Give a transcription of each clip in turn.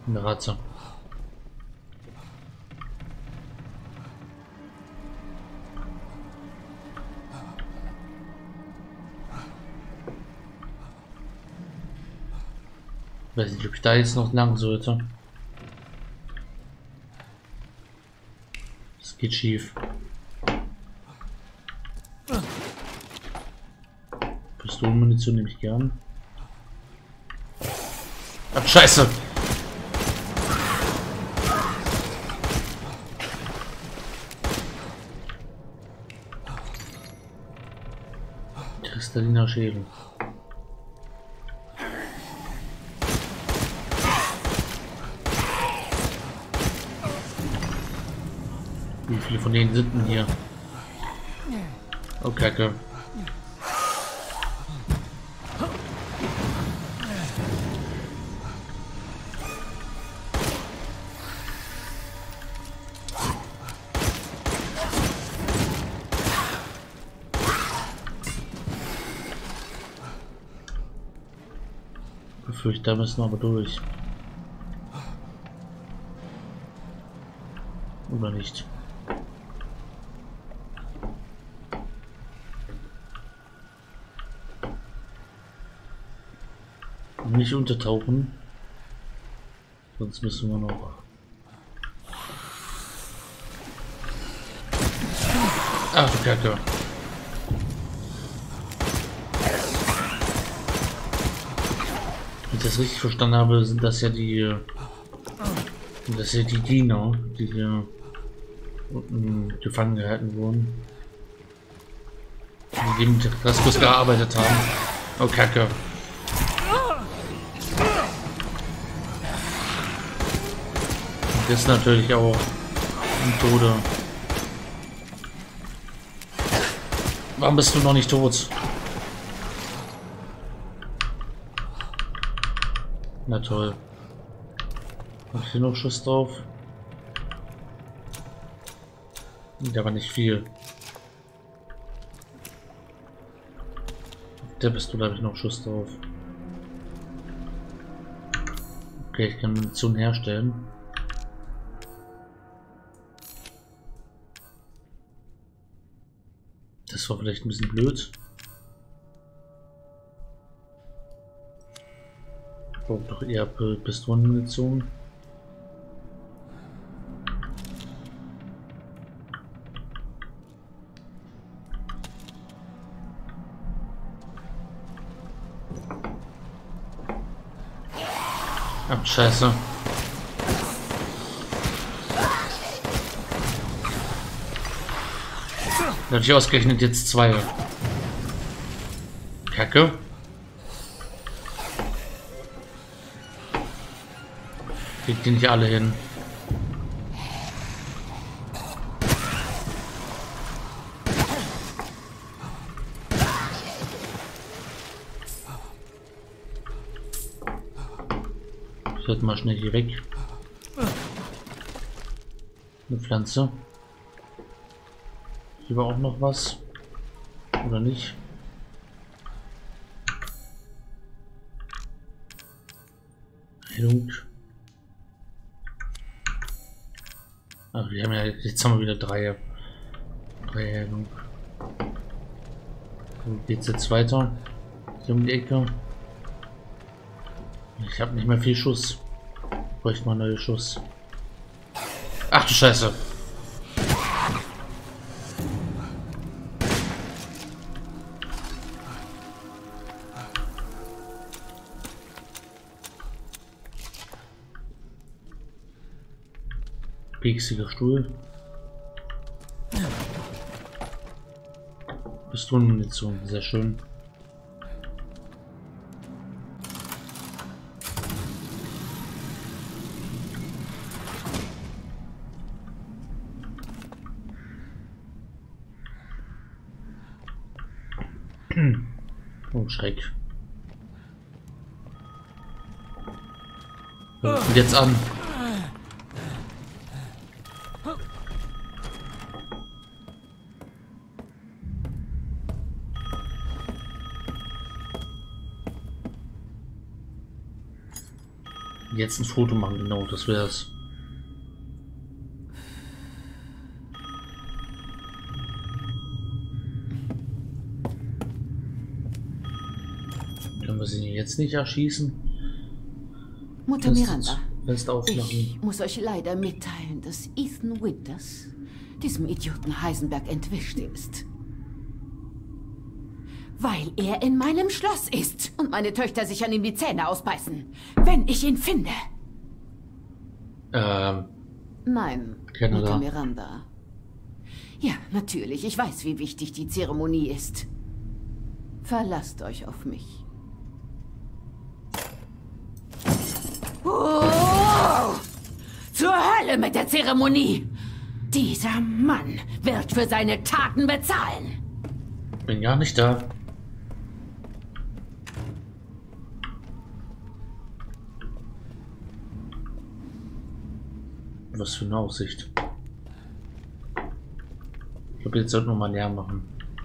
Eine Ratze. Weiß nicht, ob ich da jetzt noch lang sollte. Es geht schief. Pistolenmunition nehme ich gern. Ach, Scheiße! Kristalliner Schädel. Wie viele von denen sind denn hier? Oh, Kacke. Ich befürchte, da müssen wir aber durch. Oder nicht? Nicht untertauchen, sonst müssen wir noch. Ach du Kacke. Wenn ich das richtig verstanden habe, sind das ja die Diener, die hier unten gefangen gehalten wurden, die mit Raskus gearbeitet haben. Oh Kacke. Das ist natürlich auch im Tode. Warum bist du noch nicht tot? Na toll. Hab ich hier noch Schuss drauf? Da war nicht viel. Der Pistole habe ich noch Schuss drauf. Okay, ich kann Munition herstellen. Das war vielleicht ein bisschen blöd. Ich brauche doch eher Pistolenmunition. Ach, Scheiße. Da habe ich ausgerechnet jetzt zwei. Kacke. Kriegt die nicht alle hin. Ich sollte mal schnell hier weg. Eine Pflanze. Hier war auch noch was. Oder nicht? Heilung. Ach, wir haben ja, jetzt haben wir wieder drei Heilung. Dann geht's jetzt weiter. Hier um die Ecke. Ich habe nicht mehr viel Schuss. Ich bräuchte mal neue Schuss. Ach du Scheiße. Pieksiger Stuhl. Pistolenmunition, sehr schön. Oh, Schreck. Und jetzt an. Jetzt ein Foto machen, genau, das wäre es. Können wir sie jetzt nicht erschießen? Mutter Miranda, Fenster aufmachen. ich muss euch leider mitteilen, dass Ethan Winters diesem Idioten Heisenberg entwischt ist. Weil er in meinem Schloss ist und meine Töchter sich an ihm die Zähne ausbeißen, wenn ich ihn finde. Nein, Kanada. Mutter Miranda. Ja, natürlich, ich weiß, wie wichtig die Zeremonie ist. Verlasst euch auf mich. Oh! Zur Hölle mit der Zeremonie! Dieser Mann wird für seine Taten bezahlen. Bin gar nicht da. Was für eine Aussicht. Ich glaube, jetzt sollten wir mal leer machen.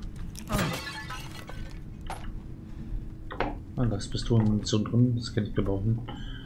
Ah, da ist Pistolenmunition drin, das kann ich gebrauchen.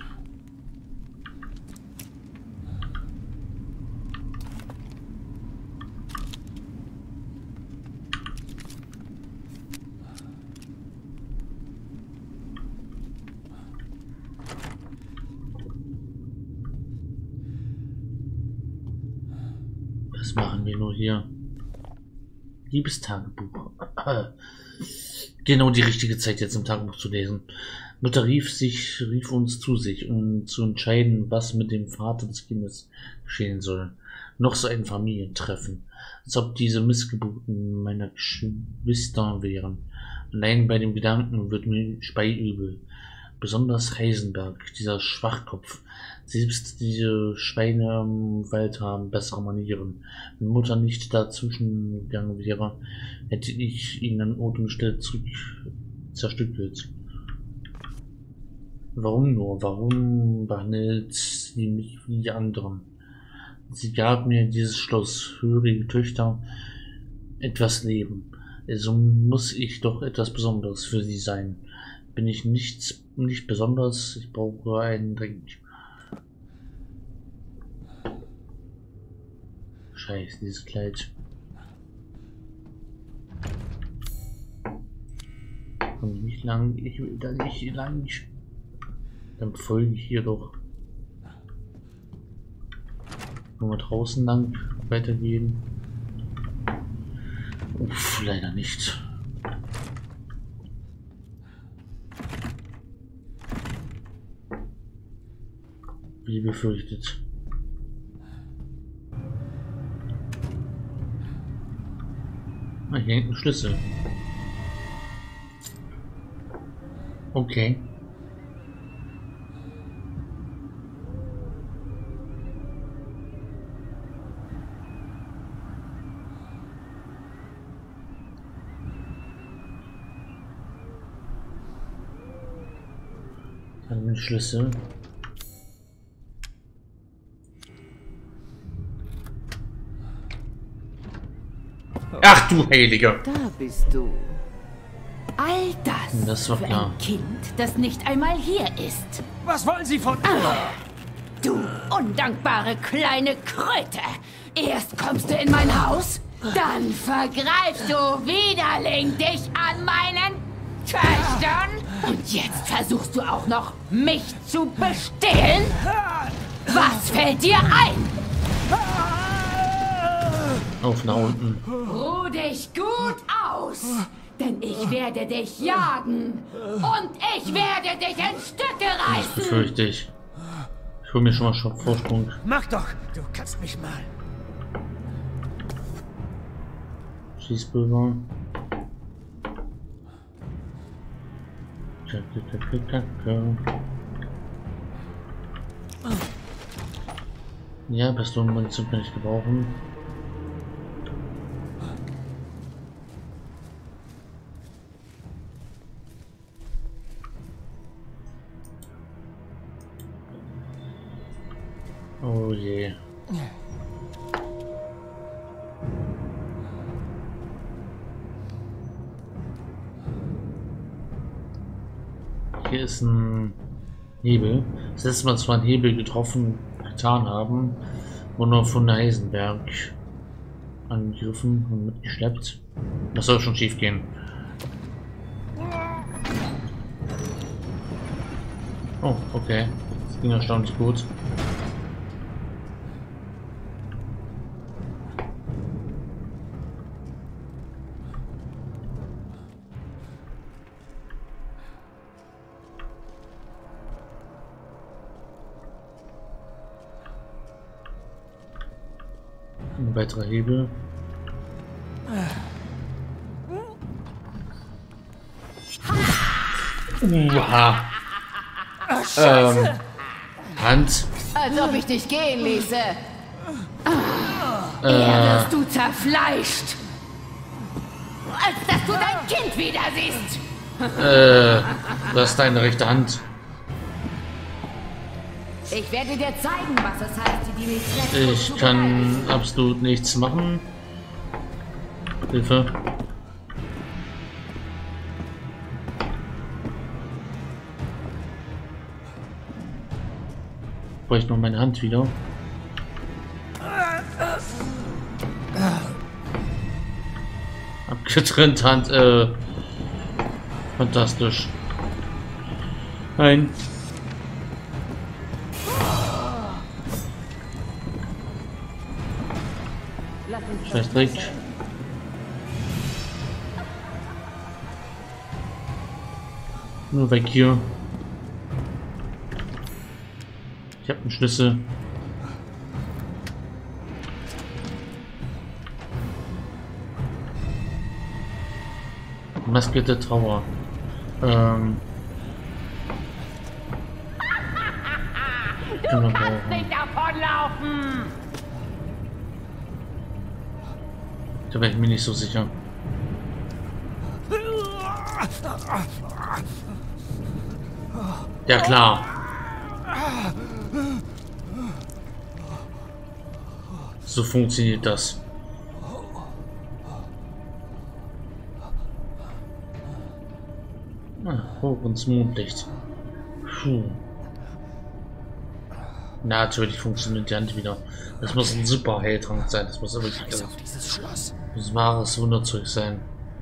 Was machen wir nur hier? Liebestagebuch. Genau die richtige Zeit jetzt im Tagebuch zu lesen. Mutter rief uns zu sich, um zu entscheiden, was mit dem Vater des Kindes geschehen soll. Noch so ein Familientreffen, als ob diese Missgeburten meiner Geschwister wären. Allein bei dem Gedanken wird mir speiübel. Besonders Heisenberg, dieser Schwachkopf. Selbst diese Schweine im Wald haben bessere Manieren. Wenn Mutter nicht dazwischen gegangen wäre, hätte ich ihn an Ort und Stelle zerstückelt. Warum nur? Warum behandelt sie mich wie die anderen? Sie gab mir dieses Schloss, höhere Töchter, etwas Leben. Also muss ich doch etwas Besonderes für sie sein. Bin ich nicht besonders, ich brauche einen Drink. Scheiße, dieses Kleid. Komm ich nicht lang, ich will da nicht lang. Dann folge ich hier doch. Nur mal draußen lang weitergehen. Uff, leider nicht. Wie befürchtet. Ah, hier hängt ein Schlüssel. Okay. Dann den Schlüssel. Ach du Heiliger! Da bist du. All das war für klar. ein Kind, das nicht einmal hier ist. Was wollen Sie von... Du undankbare kleine Kröte. Erst kommst du in mein Haus, dann vergreifst du Widerling dich an meinen Töchtern. Und jetzt versuchst du auch noch, mich zu bestehlen? Was fällt dir ein? Auf nach unten. Ruh dich gut aus, denn ich werde dich jagen und ich werde dich in Stücke Das reißen. befürchte ich. Ich hole mir schon mal Vorsprung. Mach doch, du kannst mich mal. Schießpulver. Ja, Pistolenmunition kann ich gebrauchen. Oh je. Hier ist ein Hebel. Das letzte Mal zwar einen Hebel getan haben, wurde noch von Heisenberg angegriffen und mitgeschleppt. Das soll schon schief gehen. Oh, okay. Das ging erstaunlich gut. Ein weiterer Hebel. Hand. Als ob ich dich gehen ließe. Wirst du zerfleischt. Als dass du dein Kind wieder siehst. Das ist deine rechte Hand. Ich werde dir zeigen, was es heißt, die Dimitrescu Ich zu kann behalten. absolut nichts machen. Hilfe. Brauche ich noch meine Hand wieder. Abgetrennt Hand, fantastisch. Nein. Lass uns Scheiß Dreck. Nur weg hier. Ich habe einen Schlüssel. Maskierte Trauer. Du kannst nicht davonlaufen! Da wäre ich mir nicht so sicher. Ja klar. So funktioniert das. Hoch ins Mondlicht. Puh. Na, natürlich funktioniert die Hand wieder. Das muss ein super Heiltrank sein. Das muss aber wirklich Auf dieses Schloss. das wahres Wunderzeug sein.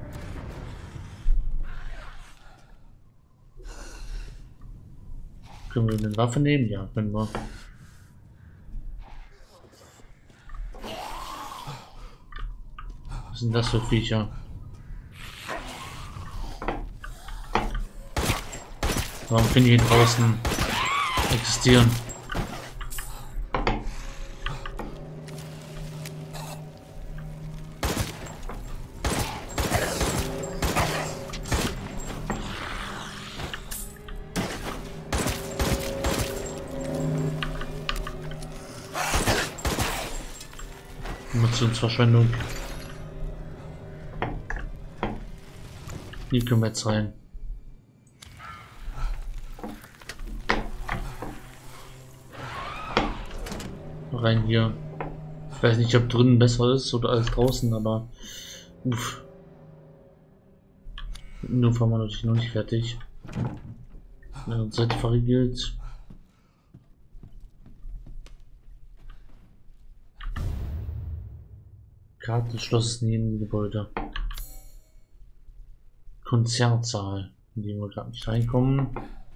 Können wir eine Waffe nehmen? Ja, können wir. Was sind das für Viecher? Warum können die hier draußen existieren? Munitionsverschwendung. Hier können wir jetzt rein. Rein hier. Ich weiß nicht, ob drinnen besser ist oder als draußen, aber uff. Nur fahren wir natürlich noch nicht fertig. Seite verriegelt. Karte des Schlosses neben dem Gebäude. Konzertsaal, in dem wir gerade nicht reinkommen.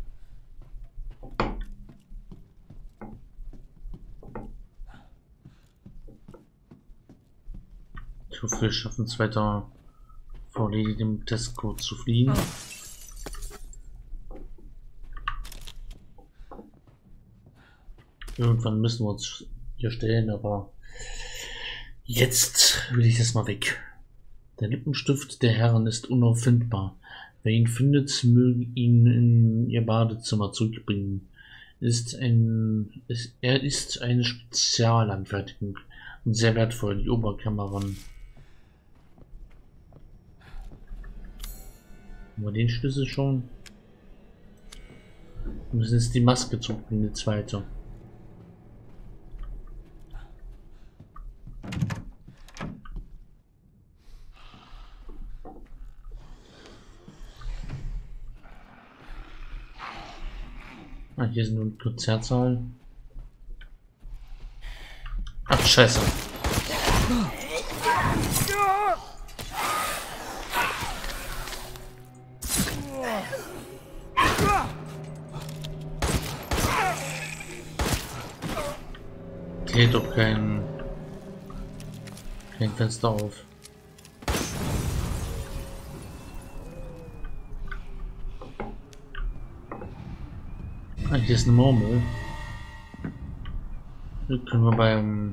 Ich hoffe, wir schaffen es weiter vor dem Testcode zu fliegen. Irgendwann müssen wir uns hier stellen, aber jetzt will ich das mal weg. Der Lippenstift der Herren ist unauffindbar. Wer ihn findet, möge ihn in ihr Badezimmer zurückbringen. Er ist eine Spezialanfertigung und sehr wertvoll, die Oberkameraden. Haben wir den Schlüssel schon? Wir müssen jetzt die Maske zurückbringen, die zweite. Ah, hier ist nur ein Konzertsaal. Ach, scheiße. Geht doch kein Fenster auf. Ah, hier ist eine Murmel. Hier können wir beim...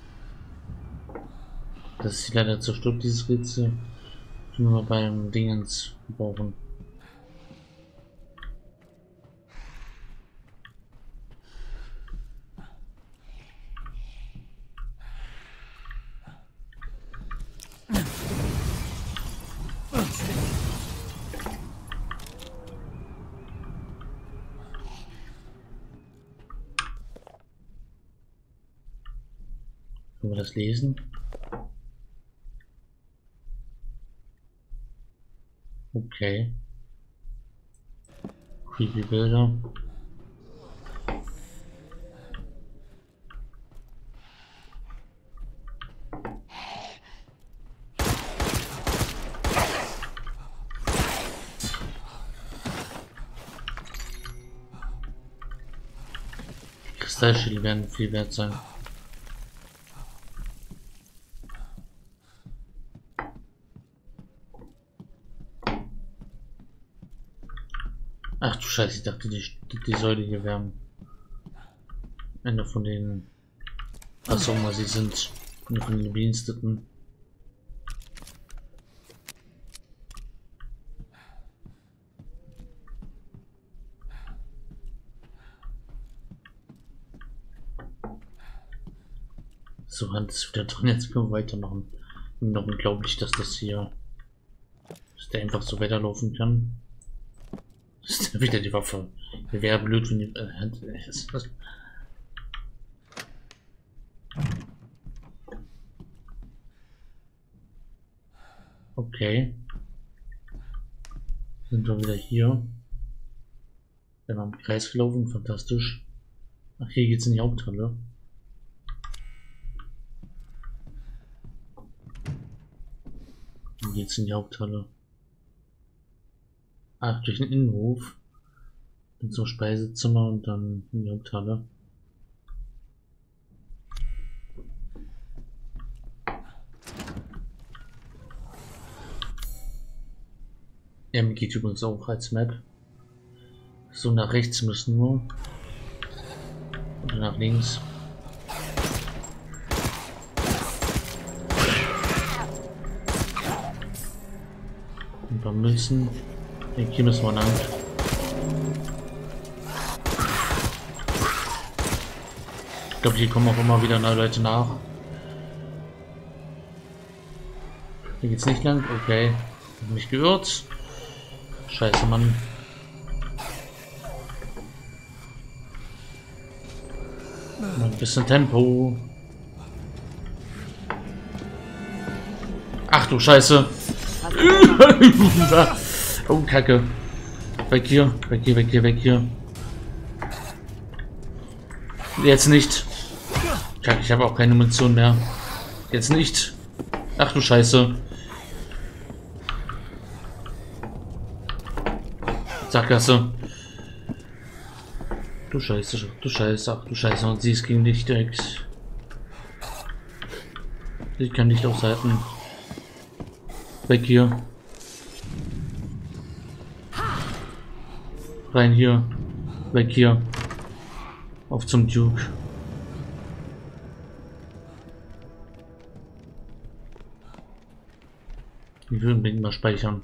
Das ist leider zerstört, dieses Rätsel. Können wir beim Dingens brauchen. Können wir das lesen? Okay. Creepy Bilder. Kristallschilde werden viel wert sein. Ach du Scheiße, ich dachte, die Säule hier wären einer von den... Achso, mal sie sind einer von den Bediensteten. So, Hand ist wieder drin, jetzt können wir weitermachen. Und noch unglaublich, dass das hier... dass der einfach so weiterlaufen kann. Das ist wieder die Waffe. Wäre blöd, wenn die Hand. Okay. Sind wir wieder hier. Wir haben im Kreis gelaufen, fantastisch. Ach, hier geht's in die Haupthalle. Hier geht's in die Haupthalle. Ach, durch den Innenhof. Dann zum Speisezimmer und dann in die Haupthalle. Ja, mir geht übrigens auch als Map. So, nach rechts müssen wir. Oder nach links. Ein paar Münzen. Hier müssen wir lang. Ich glaube, hier kommen auch immer wieder neue Leute nach. Hier geht's nicht lang. Okay. Hab mich geirrt. Scheiße, Mann. Mal ein bisschen Tempo. Ach du Scheiße. Oh, Kacke. Weg hier, weg hier, weg hier, weg hier. Jetzt nicht. Kacke, ich habe auch keine Munition mehr. Jetzt nicht. Ach du Scheiße. Sackgasse. Du Scheiße, du Scheiße, ach du Scheiße. Und sie ist gegen dich direkt. Ich kann nicht aushalten. Weg hier. Rein hier. Weg hier. Auf zum Duke. Ich will unbedingt mal speichern.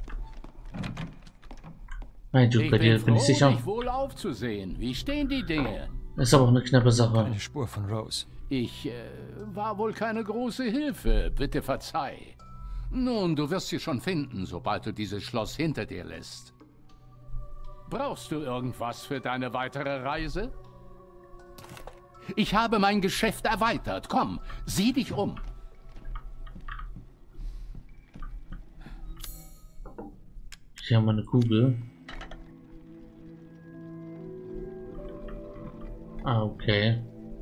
Nein, Duke, bei dir bin ich sicher. Dich wohl aufzusehen. Wie stehen die Dinge? Ist aber auch eine knappe Sache. Eine Spur von Rose. Ich war wohl keine große Hilfe. Bitte verzeih. Nun, du wirst sie schon finden, sobald du dieses Schloss hinter dir lässt. Brauchst du irgendwas für deine weitere Reise? Ich habe mein Geschäft erweitert. Komm, sieh dich um. Hier haben wir eine Kugel. Ah, okay.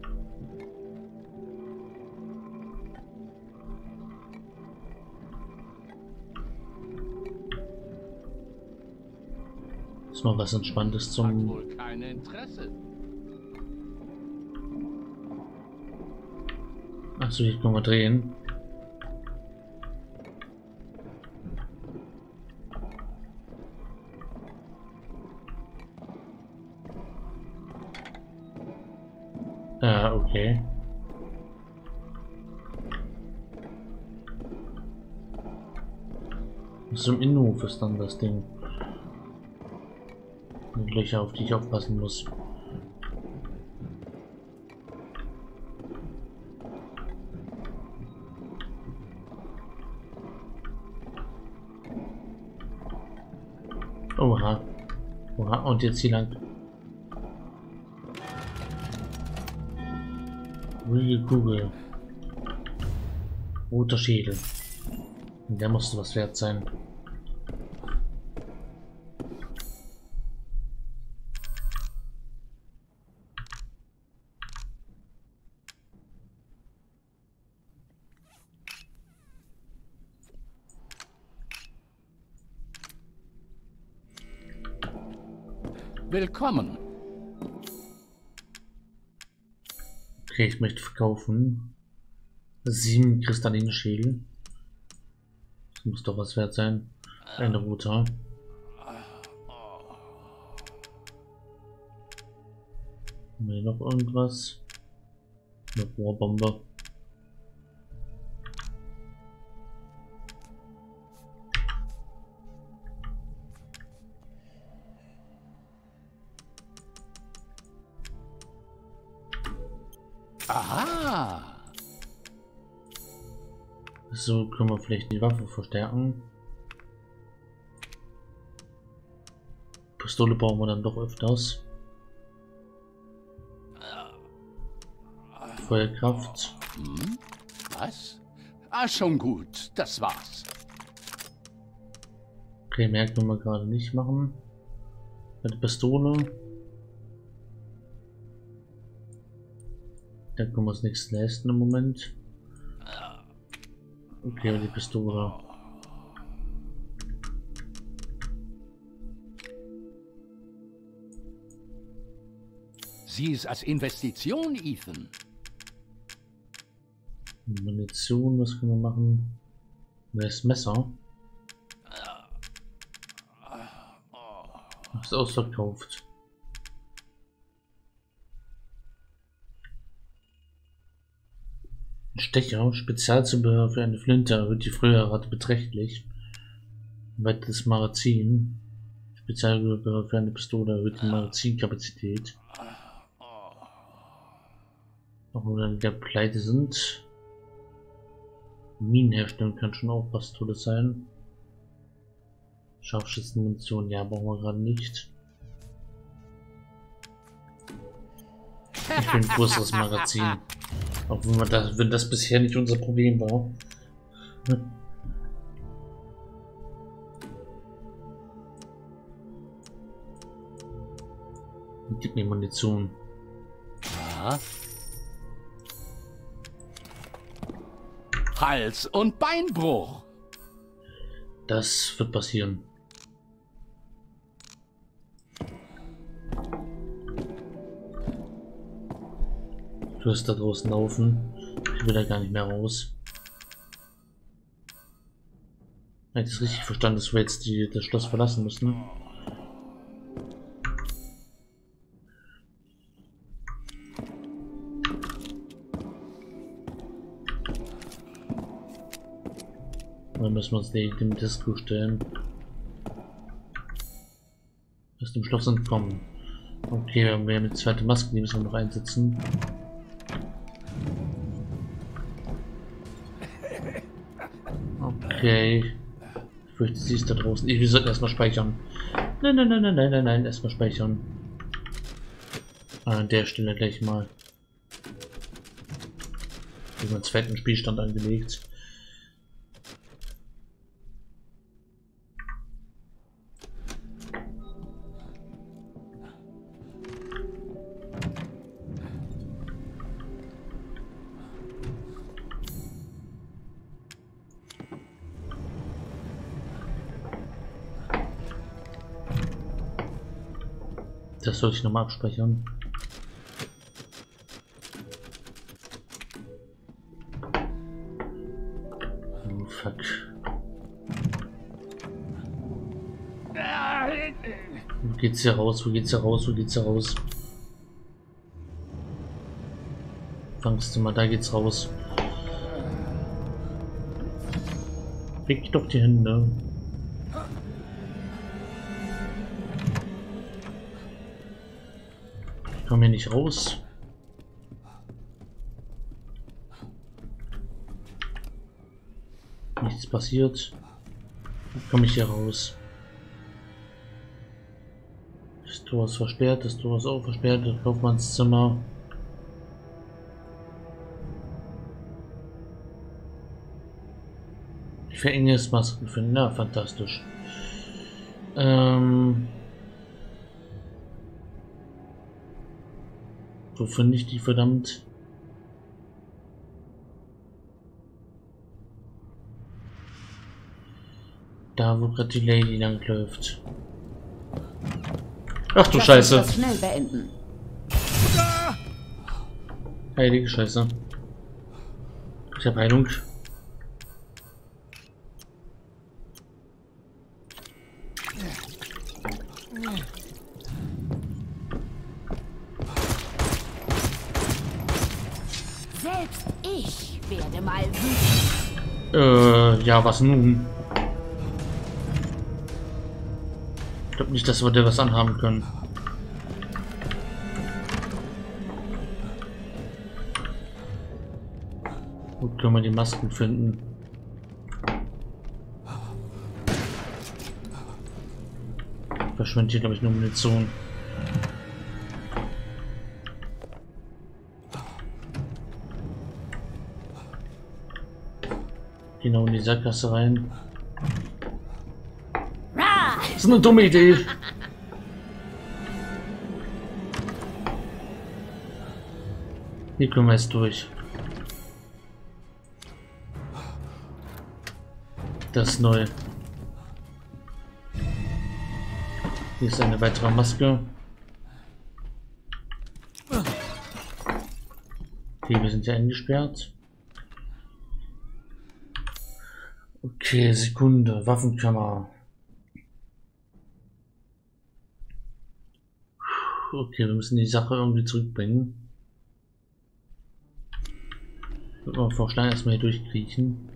Ist mal was Entspanntes Hat zum... wohl kein Interesse. Achso, hier können wir drehen. Okay. So im Innenhof ist dann das Ding. Die Löcher, auf die ich aufpassen muss. Oha. Oha, und jetzt hier lang. Ruhige Kugel. Roter Schädel. Der musste was wert sein. Willkommen. Okay, ich möchte verkaufen. 7 kristalline Schädel. Das muss doch was wert sein. Eine rote. Haben wir noch irgendwas? Eine Rohrbombe. Aha. So können wir vielleicht die Waffe verstärken. Pistole brauchen wir dann doch öfters. Feuerkraft. Hm? Was? Ah, schon gut. Das war's. Okay, mehr können wir gerade nicht machen. Mit der Pistole. Da können wir uns nichts leisten im Moment. Okay, aber die Pistole. Sieh es als Investition, Ethan. Munition, was können wir machen? Das Messer. Das ist ausverkauft. Ein Stecher, Spezialzubehör für eine Flinte, erhöht die Früherrate beträchtlich. Weiteres Magazin. Spezialzubehör für eine Pistole, erhöht die Magazinkapazität. Auch wenn wir dann wieder pleite sind. Minen herstellen kann schon auch was Tolles sein. Scharfschützenmunition, ja, brauchen wir gerade nicht. Ich will ein größeres Magazin. Auch wenn das bisher nicht unser Problem war. Gib mir Munition. Ja. Hals- und Beinbruch. Das wird passieren. Du wirst da draußen laufen. Ich will da gar nicht mehr raus. Wenn ich das richtig verstanden, dass wir jetzt das Schloss verlassen müssen. Dann müssen wir uns dem Disco stellen. Aus dem Schloss entkommen. Okay, wir haben eine zweite Maske, die müssen wir noch einsetzen. Okay. Ich fürchte, sie ist da draußen. Wir sollten erstmal speichern. Nein, erstmal speichern. An der Stelle gleich mal. Ich habe einen zweiten Spielstand angelegt. das soll ich nochmal abspeichern. Oh, fuck. Wo geht's hier raus? Wo geht's hier raus? Wo geht's hier raus? Fangst mal, da geht's raus. Weg doch die Hände. Ich komme hier nicht raus. Nichts passiert. Wie komme ich hier raus? Das Tor ist versperrt, das Tor ist auch versperrt, das Kaufmannszimmer. Ich verenge es Masken finden. Na, fantastisch. Wo finde ich die verdammt? Da, wo gerade die Lady langläuft. Ach du Scheiße. Das schnell beenden. Heilige Scheiße. Ich habe Heilung. Selbst ich werde mal wütend. Ja, was nun? Ich glaube nicht, dass wir dir was anhaben können. Wo können wir die Masken finden? Verschwendet hier, glaube ich, nur Munition. Genau in die Sackgasse rein. Das ist eine dumme Idee. Hier können wir jetzt durch. Das ist neu. Hier ist eine weitere Maske. Okay, wir sind ja eingesperrt. Okay, Sekunde. Waffenkammer. Okay, wir müssen die Sache irgendwie zurückbringen. Ich würde mal vorschlagen, erstmal hier durchkriechen.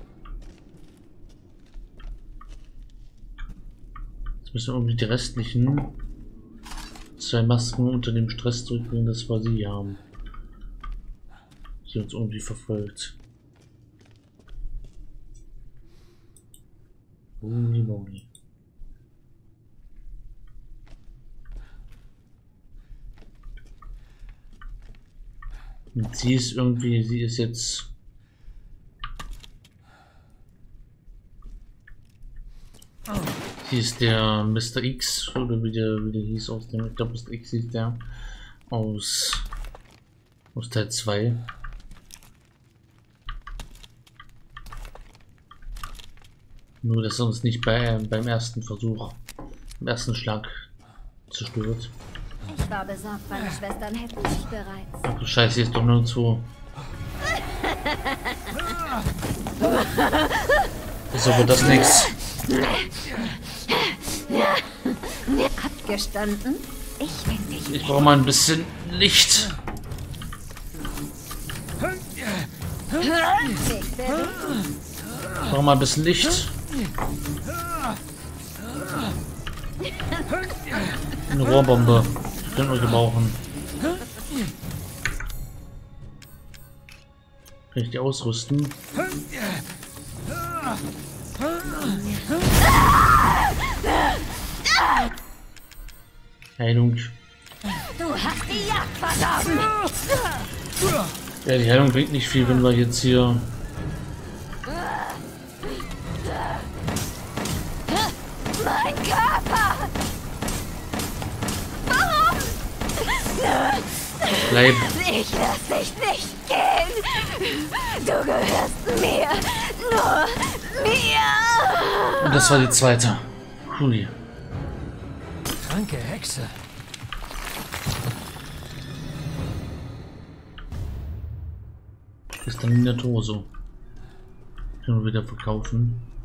Jetzt müssen wir irgendwie die restlichen 2 Masken unter dem Stress zurückbringen, das wir sie haben. Die uns irgendwie verfolgt. Holy moly. Und sie ist irgendwie, sie ist jetzt sie ist der Mr. X, oder wie der hieß aus dem, ich glaube Mr. X hieß der aus Teil 2. Nur dass er uns nicht beim ersten Versuch, beim ersten Schlag zerstört. Ich war besorgt, meine Schwestern hätten sich bereits. Ach du Scheiße, hier ist doch nirgendwo. Ist aber das nichts. Abgestanden? Ich finde dich. Ich brauche mal ein bisschen Licht. Ich brauche mal ein bisschen Licht. Eine Rohrbombe. Können wir gebrauchen. Kann ich die ausrüsten? Heilung. Du hast die Jagd verdorben. Ja, die Heilung bringt nicht viel, wenn wir jetzt hier... Mein Körper. Warum? Bleib. Ich lass dich nicht gehen. Du gehörst mir. Nur mir. Und das war die zweite. Hui. Kranke Hexe. Kristalliner Torso. Können wir wieder verkaufen.